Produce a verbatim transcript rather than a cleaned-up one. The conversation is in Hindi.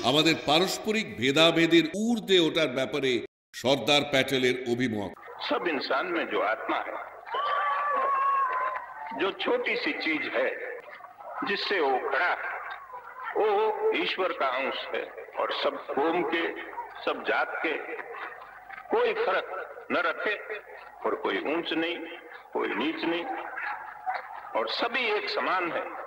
আমাদের পারস্পরিক ভেদাভেদের ঊর্ধ্বে ওঠার ব্যাপারে সর্দার প্যাটেলের অভিমত। सब इंसान में जो आत्मा है, जो छोटी सी चीज है जिससे वो खड़ा है, वो ईश्वर का अंश है और सब कौम के, सब जात के कोई फर्क न रखे और कोई ऊंच नहीं, कोई नीच नहीं और सभी एक समान है।